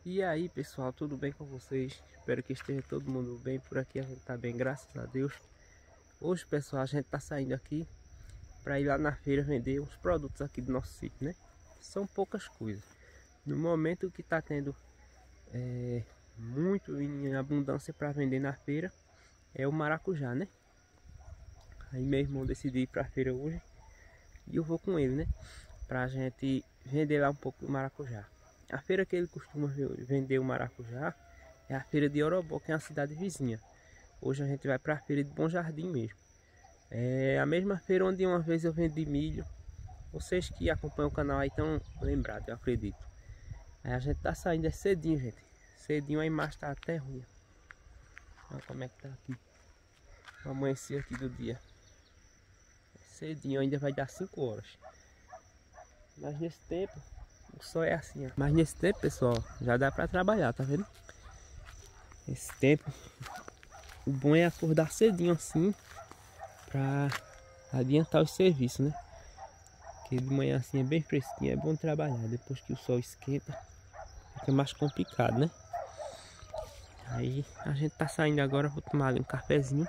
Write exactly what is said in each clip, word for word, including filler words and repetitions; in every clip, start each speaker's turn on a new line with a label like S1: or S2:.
S1: E aí pessoal, tudo bem com vocês? Espero que esteja todo mundo bem. Por aqui a gente tá bem, graças a Deus. Hoje pessoal, a gente tá saindo aqui para ir lá na feira vender uns produtos aqui do nosso sítio, né? São poucas coisas. No momento que tá tendo é, muito em abundância para vender na feira é o maracujá, né? Aí meu irmão decidiu ir para a feira hoje e eu vou com ele, né? Pra gente vender lá um pouco do maracujá. A feira que ele costuma vender o maracujá é a feira de Orobó, que é uma cidade vizinha. Hoje a gente vai para a feira de Bom Jardim mesmo. É a mesma feira onde uma vez eu vendi milho. Vocês que acompanham o canal aí estão lembrados, eu acredito. Aí a gente tá saindo é cedinho, gente. Cedinho, a imagem tá até ruim. Olha como é que tá aqui. O amanhecer aqui do dia. Cedinho, ainda vai dar cinco horas. Mas nesse tempo, o sol é assim, ó. Mas nesse tempo, pessoal, já dá pra trabalhar, tá vendo? Esse tempo, o bom é acordar cedinho assim, pra adiantar os serviços, né? Porque de manhã assim é bem fresquinho, é bom trabalhar. Depois que o sol esquenta, fica mais complicado, né? Aí a gente tá saindo agora, vou tomar ali um cafezinho.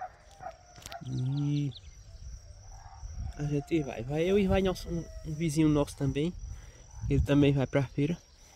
S1: E a gente vai, vai eu e vai nosso, um, um vizinho nosso também. Ele também vai pra feira.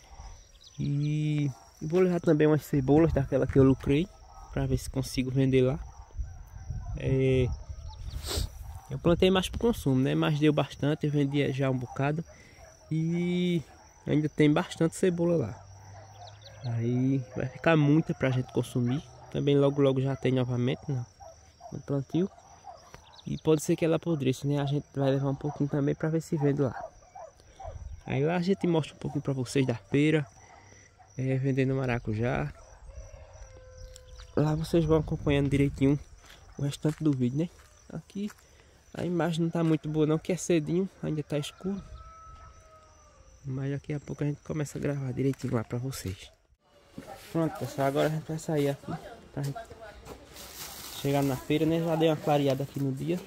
S1: E vou levar também umas cebolas daquela que eu lucrei, pra ver se consigo vender lá. É, eu plantei mais pro consumo, né? Mas deu bastante, eu vendi já um bocado. E ainda tem bastante cebola lá. Aí vai ficar muita pra gente consumir. Também logo logo já tem novamente no, no plantio. E pode ser que ela apodreça, né? A gente vai levar um pouquinho também pra ver se vende lá. Aí lá a gente mostra um pouquinho pra vocês da feira, é, vendendo maracujá. Lá vocês vão acompanhando direitinho o restante do vídeo, né? Aqui a imagem não tá muito boa não, que é cedinho, ainda tá escuro. Mas daqui a pouco a gente começa a gravar direitinho lá pra vocês. Pronto pessoal, agora a gente vai sair aqui pra gente chegar na feira, né? Já dei uma clareada aqui no dia.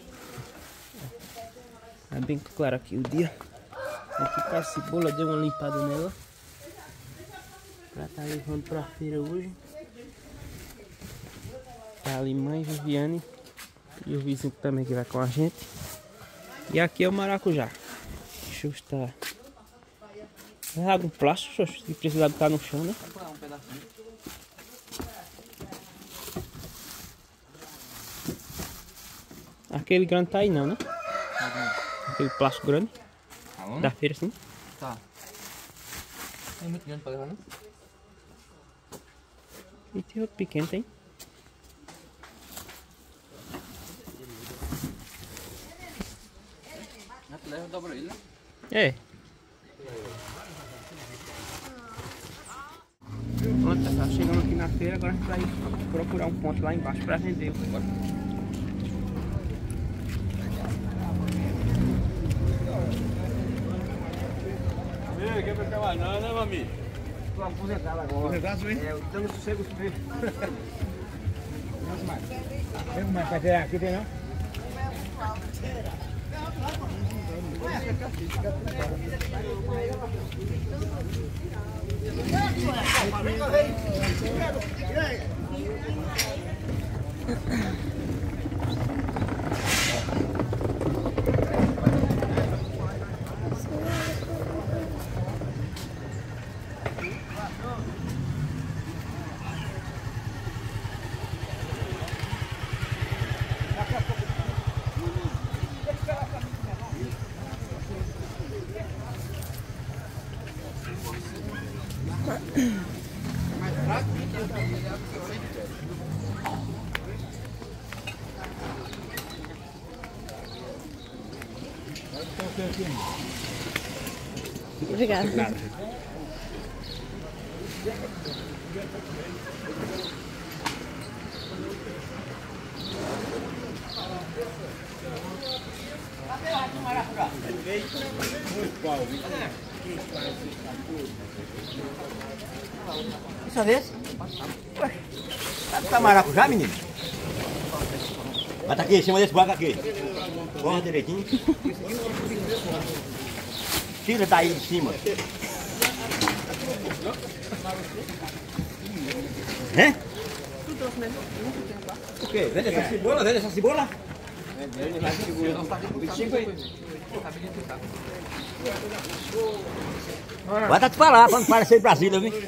S1: É bem claro aqui o dia. Aqui com a cebola, deu uma limpada nela pra tá levando pra feira hoje. Tá ali mãe Viviane e o vizinho também que vai com a gente. E aqui é o maracujá. Deixa eu estar. Abre um plástico, se precisar botar no chão, né? Aquele grande tá aí não, né? Aquele plástico grande.
S2: Aonde?
S1: Da feira assim.
S2: Tá. É muito grande pra levar, não?
S1: E tem outro pequeno, tem?
S2: Já tu leva, dobra ele, né?
S1: É. Pronto, pessoal, chegamos aqui na feira, agora a gente vai procurar um ponto lá embaixo pra vender. Bora.
S3: Ei, quer pescar mais não, né, meu amigo?
S4: Estou aposentado agora.
S3: Aposentado, sim?
S4: É, eu estou no sossego mesmo. Tem mais para tirar aqui, tem não?
S5: Obrigada.
S4: Isso desse? Ué, tá maracujá, menino? Bata aqui, em cima desse buraco aqui. Corre direitinho. Tira daí de cima. É? O quê? Vende essa cebola? Vende essa cebola? Vai tá te falar, quando parecer em Brasília, viu?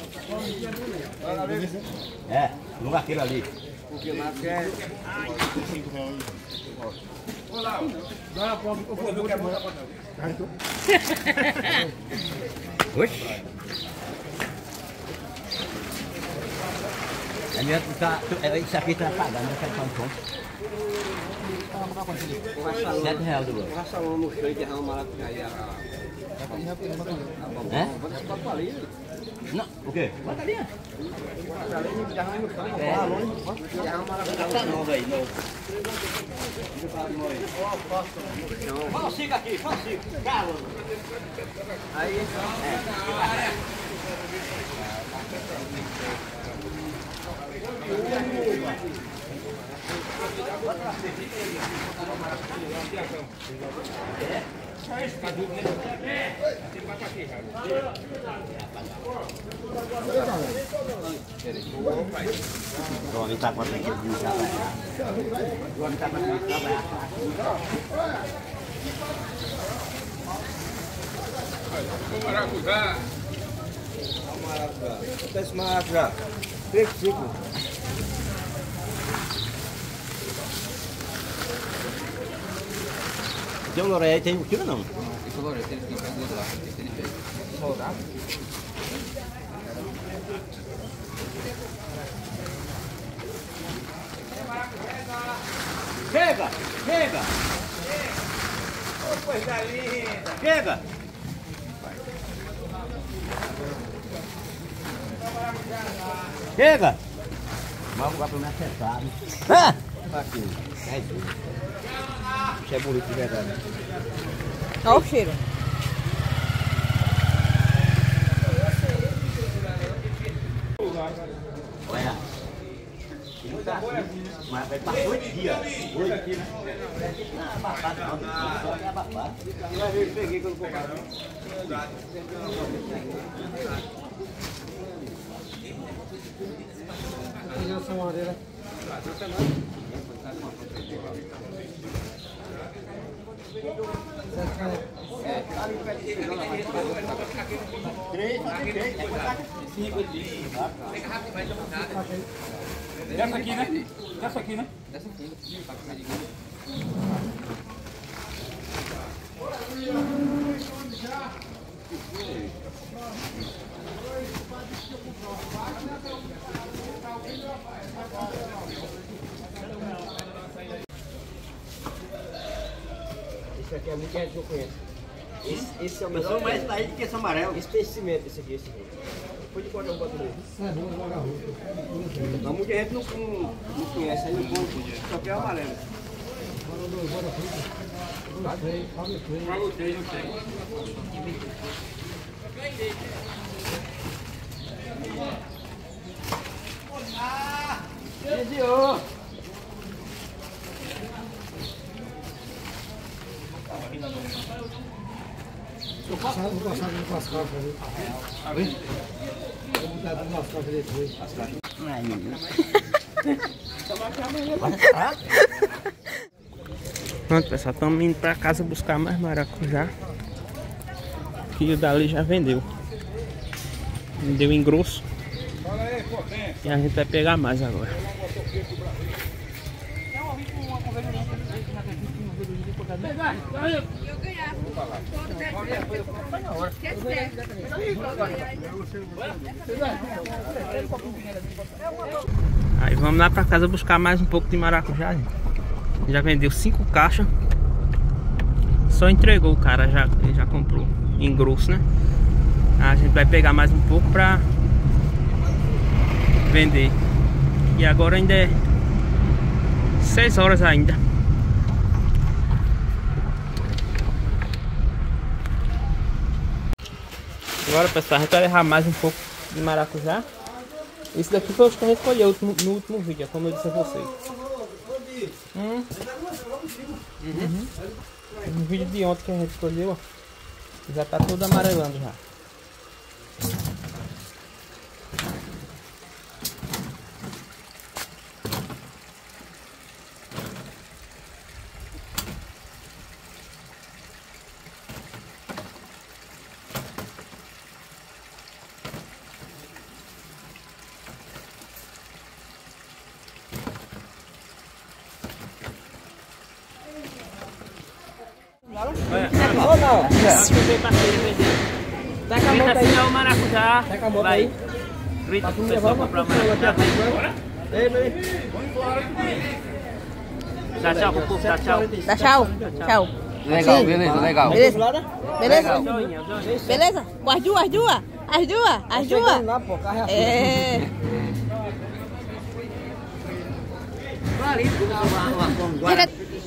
S4: É, no lugar aquele ali. Porque lá quer. Olá, dá uma Oxi. A minha tá. Isso aqui tá pagando, não quer fazer um ponto. Sete reais do bolso. Passa uma mochila e derrama maracujá. É? Não, o quê? Bota ali. Bota ali e derrama no chão. É. Derrama maracujá. Tá novo aí, novo. Falsica aqui, falsica. Galo. Aí, é. O homem tá com a gente de trabalhar. O homem tá com a gente de trabalhar.
S3: Maracujá. Maracujá. Esse maracujá. Três ciclos.
S4: Tem um Loré aí, tem um quilo não?
S2: Esse Loré, tem que ficar do outro lado. Tem que ter. Soldado?
S4: Chega! Chega! Oh, coisa linda! Chega! Chega! Vamos lá para me acertar. Ah! Aqui. É isso. Isso é bonito de verdade.
S5: Olha o cheiro.
S4: Olha. Mas vai passar oito dias. Oito dias. Não é abafado, não. Não é abafado. Eu peguei quando comprava. Essa madeira.
S3: Dessa aqui, né? Dessa aqui, né?
S2: Dessa aqui.
S1: Esse aqui é muito que a gente não conhece. Esse, esse é o melhor.
S4: Eu sou mais daí do que esse amarelo.
S1: Esse tem cimento, esse aqui, esse aqui. Depois de cortar o botão dele. Mas muita gente não, não, não conhece, aí não compra, só que é o amarelo.
S3: Gostei, gostei.
S4: Desviou!
S6: Eu passava, vou passar no Pascal pra ver. Ah, vem? Vou botar no Pascal pra depois.
S4: Ai, menino.
S1: Pronto, pessoal, estamos indo pra casa buscar mais maracujá. Que o dali já vendeu. Vendeu em grosso. E a gente vai pegar mais agora. Aí vamos lá pra casa buscar mais um pouco de maracujá, gente. Já vendeu cinco caixas. Só entregou o cara, já, ele já comprou em grosso, né? A gente vai pegar mais um pouco pra vender. E agora ainda é seis horas ainda. Agora, pessoal, a gente vai levar mais um pouco de maracujá. Esse daqui foi o que a gente colheu no, no último vídeo, como eu disse a vocês. Hum. Uhum. No vídeo de ontem que a gente escolheu, ó, já tá todo amarelando já. ó.
S2: Vem pra feira vender.
S1: Tá com a moto
S2: Grita
S1: aí.
S2: assim, ó, o maracujá.
S1: Tá com a moto
S2: Vai.
S1: aí.
S2: Grita
S1: Pra
S2: pro
S1: tu
S2: pessoal
S1: levar uma
S2: comprar o
S1: porção aqui
S2: maracujá.
S1: agora. Ei, ei.
S2: Tchau, tchau pro povo, tchau, tchau.
S5: Dá tchau. Tchau.
S4: Legal, beleza, legal.
S5: Beleza? Beleza?
S2: Joinha, joinha.
S5: Beleza? Com as duas, as duas? As duas? As duas?
S1: Lá, pô, carro é
S5: É. Chega.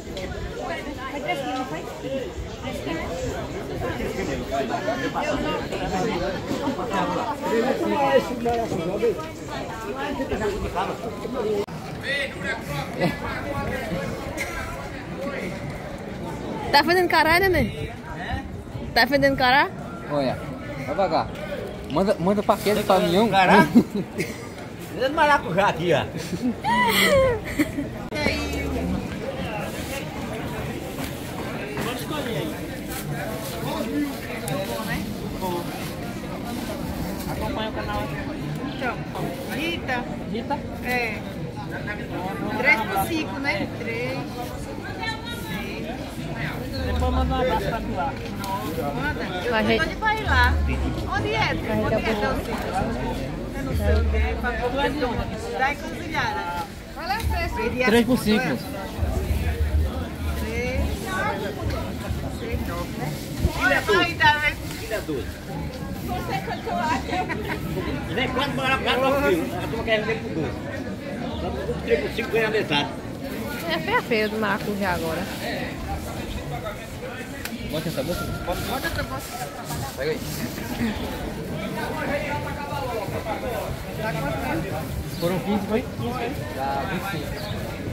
S5: Tá fazendo caralho, né? Tá fazendo caralho?
S4: Olha, vai pagar. Manda, manda pra aquele caminhão.
S3: Caralho. Dê maracujá aqui, ó.
S2: Acompanha o canal.
S7: Então, Rita,
S2: Rita.
S7: é. três por cinco, né? três.
S2: Depois manda um abraço pra tu lá.
S7: Manda.
S5: Vai,
S7: Eu
S5: gente.
S7: tô de vai lá. Onde é? Onde é, Delcinho? Eu não sei o que. Pra poder da encruzilhada. Qual é o preço?
S4: três por cinco.
S7: três. seis, nove, né? Olha, vai dar, né?
S3: Vem quanto maracujá pro filho? A turma quer vender por dois. Só por três por cinco ganha metade.
S5: É feia feia do maracujá agora.
S4: Bota essa bolsa.
S7: Bota essa bolsa.
S4: Pega aí. Foram quinze, foi? Dá vinte e cinco.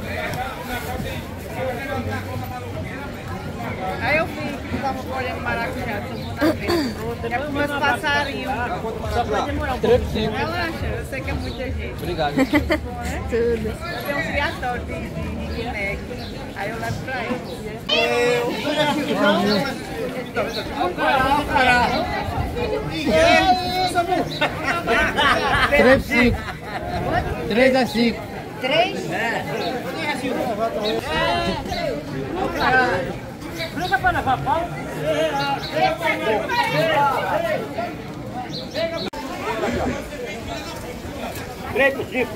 S7: Aí eu vi que tava colhendo maracujá, tomou na frente. É com meus passarinhos.
S2: Só vai demorar um pouco.
S7: Relaxa, eu sei que é muita gente.
S4: Obrigado.
S7: Bom, né?
S5: Tudo.
S7: Eu tenho um criatório de, de, de negue. Aí eu levo pra ele.
S4: três por cinco. três a cinco.
S7: Três?
S2: Liga pra levar pau.
S3: Três por cinco.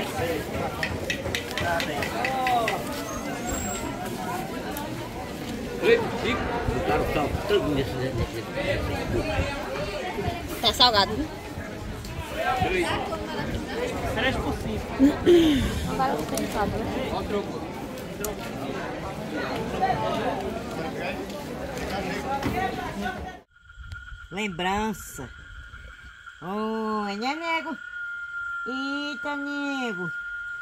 S3: Três por cinco. Botaram o sal todo nesse nesse-
S5: Tá salgado, né?
S2: três por cinco.
S8: Lembrança. Oi, né, nego? Eita, nego.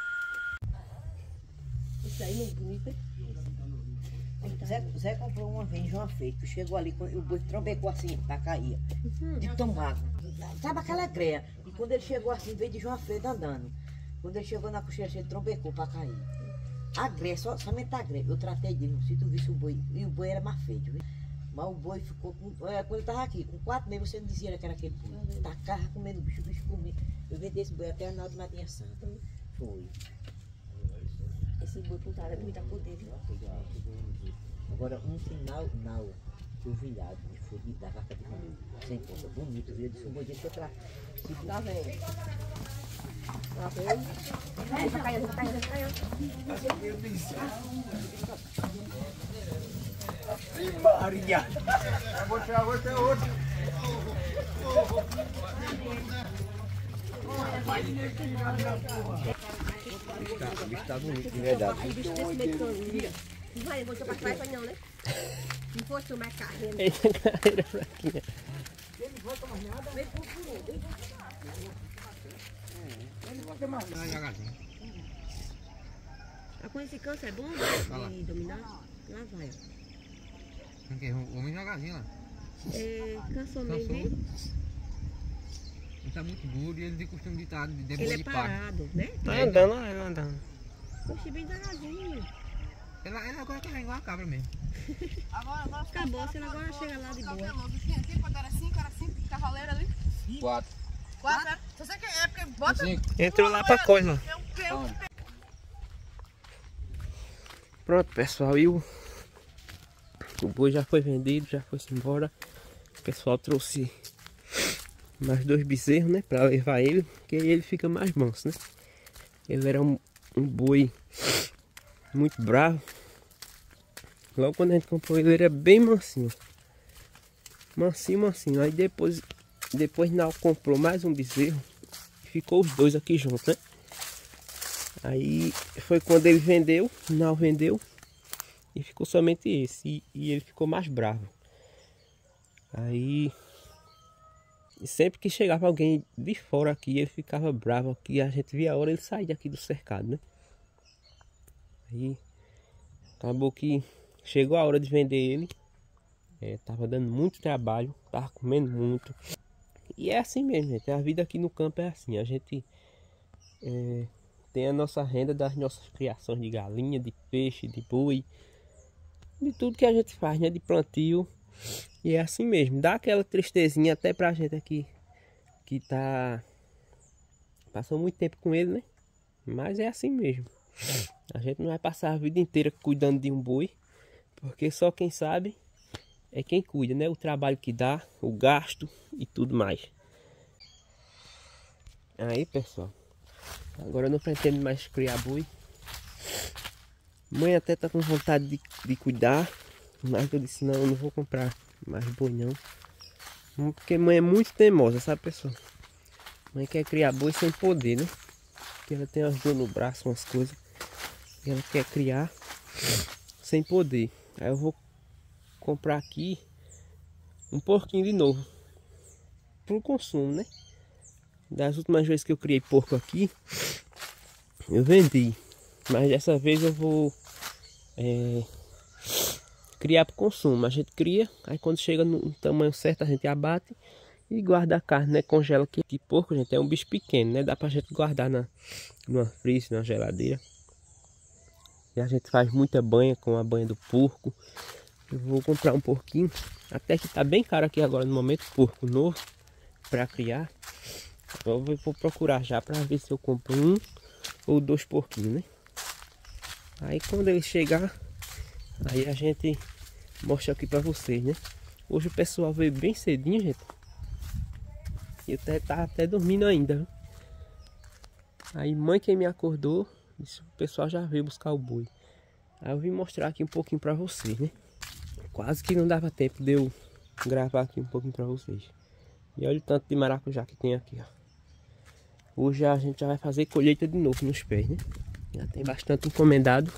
S5: Isso aí não é bonito, hein?
S8: Zé, Zé comprou uma vez João Feito. Chegou ali, o boi trombecou assim, pra cair. De tomado. Sabe aquela greia? E quando ele chegou assim, veio de João Feito andando. Quando ele chegou na cocheira, ele trombecou pra cair. A greia, só, somente a greia. Eu tratei dele, se tu visse o boi. E o boi era mais feito, viu? Mas o boi ficou com. Olha, quando ele tava aqui, com quatro meses, você não dizia que era aquele boi. Tacava comendo bicho, o bicho comia. Eu vendi esse boi até na de Matinha Santa. Foi.
S5: Esse boi com cara é muita poder, viu?
S8: Agora, um final, não. Que o viado me foi de da vaca de mão. Sem conta, bonito, viu? Eu disse um boi desse outra.
S5: Tá vendo? Tá vendo? Tá caindo, tá caindo, tá caindo.
S3: Maria. Vou tirar outro, é outro. O bicho tá bonito, de verdade.
S5: Aí, bicho desse meio que não vai, botou pra trás, vai não, né? Não pode tomar carne.
S1: Eita, carreira fraquinha.
S5: Ah, com esse câncer é bom de dominar? Lá vai.
S4: O homem devagarzinho lá.
S5: É, cansou mesmo,
S4: Cansou.
S5: viu?
S4: Ele tá muito duro e ele tem costume de estar depois
S5: Ele é
S4: de pago.
S5: parado, né?
S1: Tá andando, ó, ele andando.
S5: Oxe, bem danadinho.
S4: Ela, ela agora tá igual a cabra mesmo.
S5: Acabou, se ele agora chega lá de boa.
S7: Quando era cinco, era cinco cavaleiro ali.
S4: Quatro.
S7: Quatro, né? Só sei que é porque bota.
S4: Cinco.
S1: Entrou lá pra coisa.
S7: Eu, eu,
S1: Pronto, pessoal, e o O boi já foi vendido, já foi-se embora. O pessoal trouxe mais dois bezerros, né? Pra levar ele, que aí ele fica mais manso, né? Ele era um, um boi muito bravo. Logo quando a gente comprou ele, ele era bem mansinho. Mansinho, mansinho. Aí depois, depois Nau comprou mais um bezerro. Ficou os dois aqui juntos, né? Aí foi quando ele vendeu, Nau vendeu. E ficou somente esse. E, e ele ficou mais bravo. Aí... E sempre que chegava alguém de fora aqui, ele ficava bravo aqui. A gente via a hora ele sair aqui do cercado, né? Aí... Acabou que chegou a hora de vender ele. É, tava dando muito trabalho. Tava comendo muito. E é assim mesmo, gente. A vida aqui no campo é assim. A gente... É, tem a nossa renda das nossas criações de galinha, de peixe, de boi. De tudo que a gente faz, né? De plantio. E é assim mesmo, dá aquela tristezinha até pra gente aqui que tá... Passou muito tempo com ele, né? Mas é assim mesmo. A gente não vai passar a vida inteira cuidando de um boi, porque só quem sabe é quem cuida, né? O trabalho que dá, o gasto e tudo mais. Aí, pessoal, agora eu não pretendo mais criar boi. Mãe até tá com vontade de, de cuidar, mas eu disse, não, eu não vou comprar mais boi não. Porque mãe é muito teimosa, sabe, pessoal? Mãe quer criar boi sem poder, né? Porque ela tem as dores no braço, umas coisas. E ela quer criar sem poder. Aí eu vou comprar aqui um porquinho de novo. Pro consumo, né? Das últimas vezes que eu criei porco aqui, eu vendi. Mas dessa vez eu vou... É, criar para consumo. A gente cria, aí quando chega no tamanho certo a gente abate e guarda a carne, né? Congela, que, que porco, gente, é um bicho pequeno, né? Dá pra gente guardar na numa freezer, na geladeira. E a gente faz muita banha com a banha do porco. Eu vou comprar um porquinho, até que tá bem caro aqui agora no momento, porco novo para criar. Então eu vou procurar já para ver se eu compro um ou dois porquinhos, né? Aí quando ele chegar, aí a gente mostra aqui pra vocês, né? Hoje o pessoal veio bem cedinho, gente. E eu até, tava até dormindo ainda, viu? Aí mãe quem me acordou, disse, o pessoal já veio buscar o boi. Aí eu vim mostrar aqui um pouquinho pra vocês, né? Quase que não dava tempo de eu gravar aqui um pouquinho pra vocês. E olha o tanto de maracujá que tem aqui, ó. Hoje a gente já vai fazer colheita de novo nos pés, né? Já tem bastante encomendado.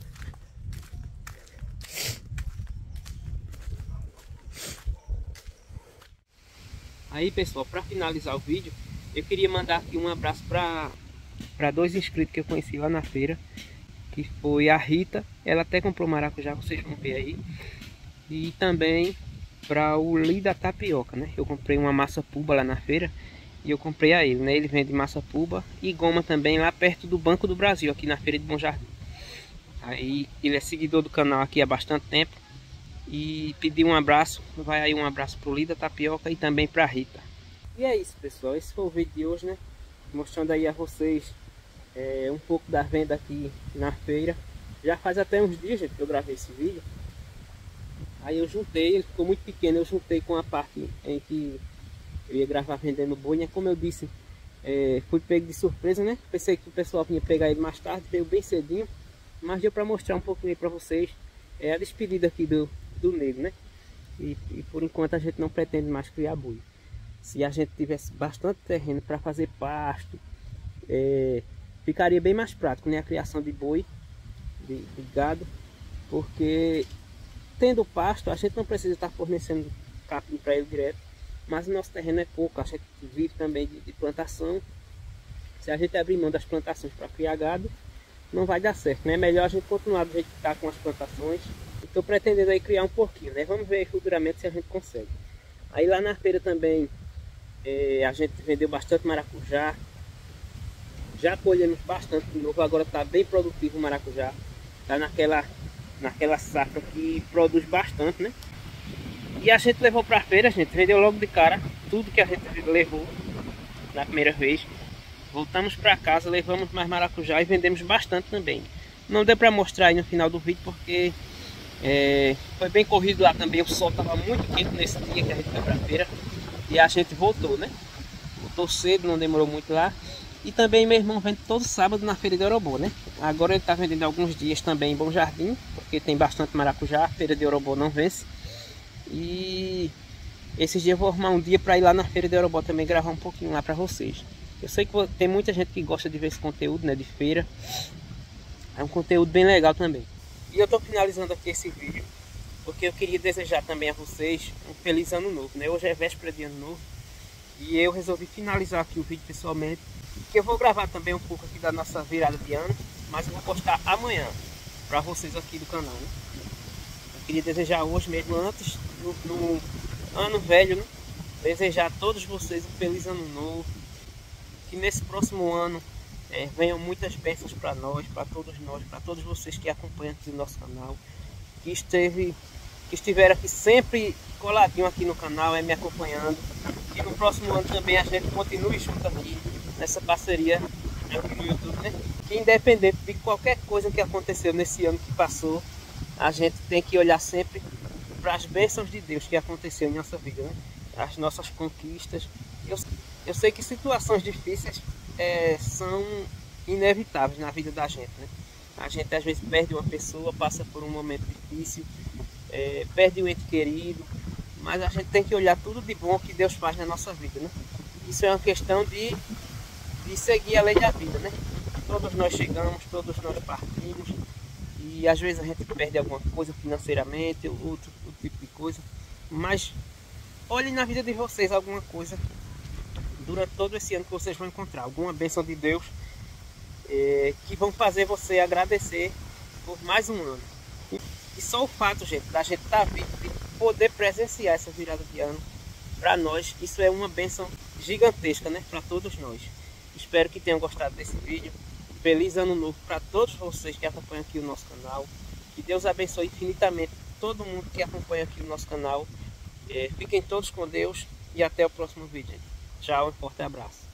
S1: Aí, pessoal, para finalizar o vídeo, eu queria mandar aqui um abraço para para dois inscritos que eu conheci lá na feira, que foi a Rita, ela até comprou maracujá, vocês vão ver aí, e também para o Lida Tapioca, né? Eu comprei uma massa puba lá na feira e eu comprei a ele, né? Ele vende massa puba e goma também lá perto do Banco do Brasil, aqui na feira de Bom Jardim. Aí ele é seguidor do canal aqui há bastante tempo. E pedir um abraço, vai aí um abraço pro Lida Tapioca e também pra Rita. E é isso, pessoal, esse foi o vídeo de hoje, né? Mostrando aí a vocês é, um pouco da venda aqui na feira. Já faz até uns dias, gente, que eu gravei esse vídeo. Aí eu juntei, ele ficou muito pequeno, eu juntei com a parte em que eu ia gravar vendendo boi, né? Como eu disse, é, fui pego de surpresa, né? Pensei que o pessoal vinha pegar ele mais tarde, veio bem cedinho. Mas deu pra mostrar um pouquinho aí pra vocês. É a despedida aqui do... do negro, né? E, e por enquanto a gente não pretende mais criar boi. Se a gente tivesse bastante terreno para fazer pasto, é, ficaria bem mais prático, né? A criação de boi, de, de gado, porque tendo pasto a gente não precisa estar fornecendo capim para ele direto, mas o nosso terreno é pouco, a gente vive também de, de plantação. Se a gente abrir mão das plantações para criar gado, não vai dar certo, né? É melhor a gente continuar do jeito que está com as plantações. Estou pretendendo aí criar um porquinho, né? Vamos ver futuramente se a gente consegue. Aí lá na feira também é, a gente vendeu bastante maracujá. Já colhemos bastante de novo, agora está bem produtivo o maracujá. Está naquela, naquela safra que produz bastante, né? E a gente levou para a feira, a gente vendeu logo de cara tudo que a gente levou na primeira vez. Voltamos para casa, levamos mais maracujá e vendemos bastante também. Não deu para mostrar aí no final do vídeo porque É, foi bem corrido lá também, o sol estava muito quente nesse dia que a gente foi pra feira. E a gente voltou, né? Voltou cedo, não demorou muito lá. E também meu irmão vende todo sábado na feira de Orobô, né? Agora ele está vendendo alguns dias também em Bom Jardim, porque tem bastante maracujá, a feira de Orobô não vence. E esses dias eu vou arrumar um dia para ir lá na feira de Orobô também gravar um pouquinho lá para vocês. Eu sei que tem muita gente que gosta de ver esse conteúdo, né, de feira. É um conteúdo bem legal também. E eu estou finalizando aqui esse vídeo porque eu queria desejar também a vocês um feliz ano novo, né? Hoje é véspera de ano novo e eu resolvi finalizar aqui o vídeo pessoalmente, que eu vou gravar também um pouco aqui da nossa virada de ano, mas eu vou postar amanhã para vocês aqui do canal, né? Eu queria desejar hoje mesmo, antes no, no ano velho, né? Desejar a todos vocês um feliz ano novo, que nesse próximo ano é, venham muitas bênçãos para nós, para todos nós, para todos vocês que acompanham aqui o nosso canal, que esteve, que estiveram aqui sempre coladinho aqui no canal, é, me acompanhando, e no próximo ano também a gente continue junto aqui nessa parceria aqui no YouTube, né? Que independente de qualquer coisa que aconteceu nesse ano que passou, a gente tem que olhar sempre para as bênçãos de Deus que aconteceu em nossa vida, né? As nossas conquistas. Eu, eu sei que situações difíceis é, são inevitáveis na vida da gente, né? A gente às vezes perde uma pessoa, passa por um momento difícil, é, perde um ente querido, mas a gente tem que olhar tudo de bom que Deus faz na nossa vida, né? Isso é uma questão de, de seguir a lei da vida, né? Todos nós chegamos, todos nós partimos, e às vezes a gente perde alguma coisa financeiramente, outro, outro tipo de coisa, mas olhem na vida de vocês alguma coisa durante todo esse ano que vocês vão encontrar, alguma bênção de Deus é, que vão fazer você agradecer por mais um ano. E, e só o fato, gente, da gente estar vivo, de poder presenciar essa virada de ano, para nós, isso é uma bênção gigantesca, né? Para todos nós. Espero que tenham gostado desse vídeo. Feliz ano novo para todos vocês que acompanham aqui o nosso canal. Que Deus abençoe infinitamente todo mundo que acompanha aqui o nosso canal. É, fiquem todos com Deus e até o próximo vídeo. Tchau, um forte abraço.